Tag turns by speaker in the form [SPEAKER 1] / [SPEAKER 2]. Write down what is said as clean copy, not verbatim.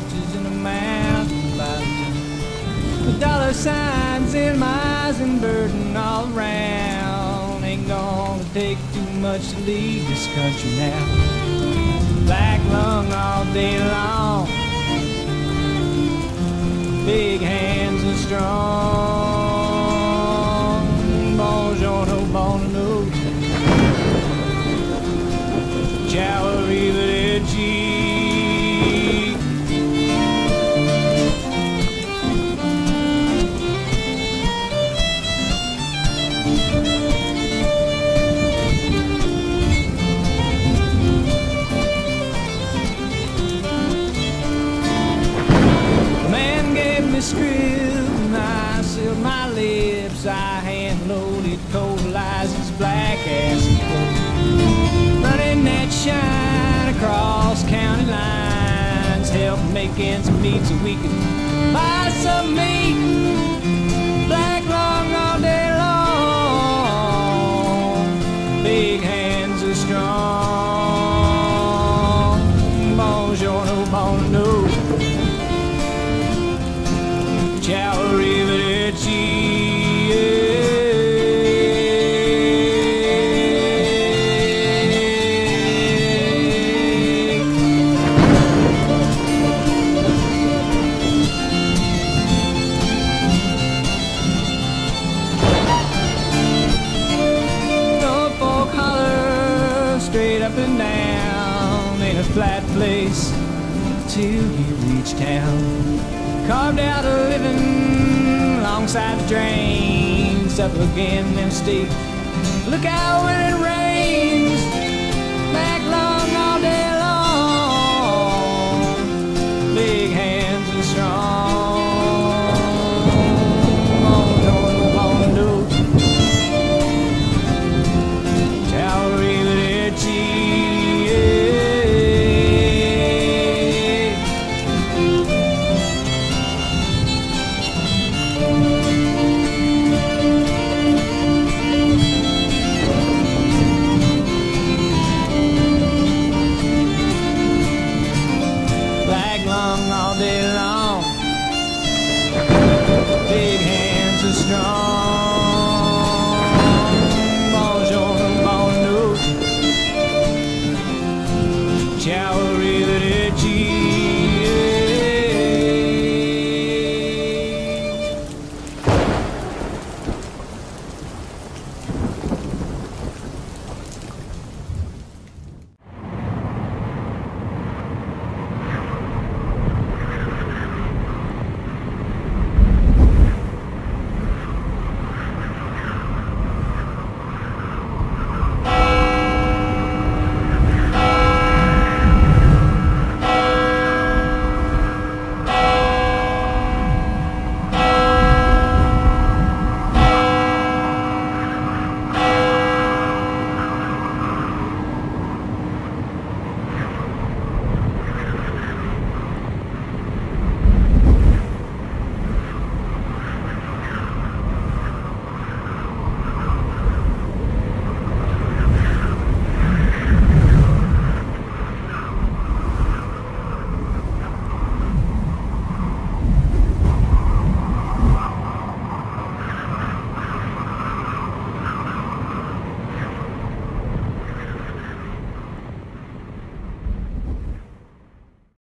[SPEAKER 1] riches in a mountain mountain. With dollar signs in my eyes and burden all around. Ain't gonna take too much to leave this country now. Black lung all day long, big hands and strong. Buongiorno, buongiorno. Ciao, arrivederci. Script and I sealed my lips. I hand-loaded cold lies as black as a coat, running that shine across county lines, help make ends meet so we can buy some meat. Black lung all day long, big hands are strong. Buongiorno, buongiorno. Ciao, arrivederci. Norfolk holler, straight up and down, ain't a flat place till you reach town. Carved out a living alongside the drains, up again them steep. Look out when it rains, back long all day long, big hands and strong. Buongiorno, buongiorno. Ciao, arrivederci. All day long, big hands are strong.